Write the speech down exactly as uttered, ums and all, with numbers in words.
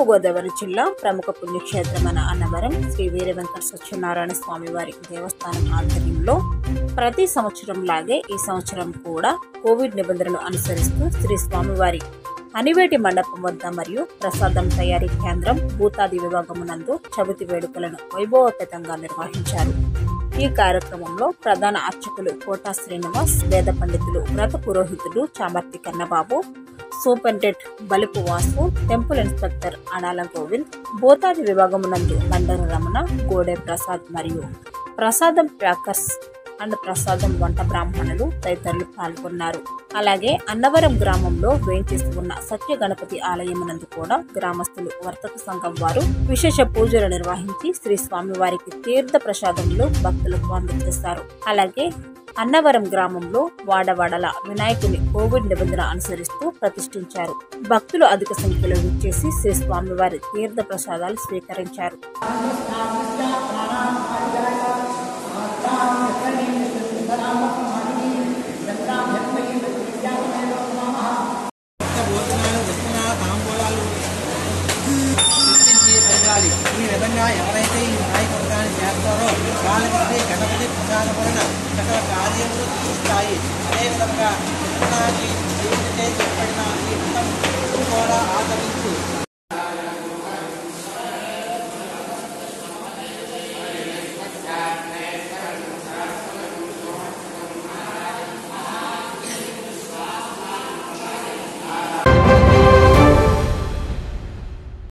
తూర్పుగోదావరి జిల్లా ప్రముఖ పుణ్యక్షేత్రమైన అన్నవరం శ్రీ వీర వెంకట సత్యనారాయణ స్వామివారి దేవస్థానం ఆధ్వర్యంలో ప్రతి సంవత్సరం లాగే ఈ సంవత్సరం కూడా కోవిడ్ నిబంధనలు అనుసరిస్తూ శ్రీ స్వామివారి అనివేటి మండపం వద్ద మరియు ప్రసాదం తయారీ కేంద్రం భూతాది విభాగమునందు చవితి వేడుకలను వైభవోపేతంగా నిర్వహించారు. ఈ కార్యక్రమంలో ప్రధాన అర్చకులు కోటా శ్రీనివాస్, వేద పండితులు, వ్రత పురోహితుడు Chamarthi Kannababu, superintendent Balipu Vasu, temple inspector Anala Govind, భూతాది విభాగమునందు బండర రమణ, గోడే ప్రసాద్ మరియు ప్రసాదం ప్యాకర్స్ అండ్ ప్రసాదం వంట బ్రాహ్మణులు తదితరులు పాల్గొన్నారు. అలాగే అన్నవరం గ్రామంలో వేంచేసి ఉన్న సత్య గణపతి ఆలయమునందు కూడా గ్రామస్తులు వర్తక సంఘం వారు విశేష పూజలు నిర్వహించి శ్రీ స్వామివారికి తీర్థ ప్రసాదములు భక్తులకు అందజేశారు. అలాగే అన్నవరం గ్రామంలో వాడవాడల వినాయకుని కోవిడ్ నిబంధన అనుసరిస్తూ ప్రతిష్ఠించారు. భక్తులు అధిక సంఖ్యలో విచ్చేసి శ్రీ స్వామివారి తీర్థ ప్రసాదాలు స్వీకరించారు. ఈ విధంగా ఎవరైతే ఈ వినాయక వ్రతాన్ని చేస్తారో వాళ్ళకి గణపతి ప్రసాద వలన సకల కార్యములు తీరుస్తాయి. అదేవిధంగా చెప్పిన ఈ వ్రతం కూడా ఆచరించి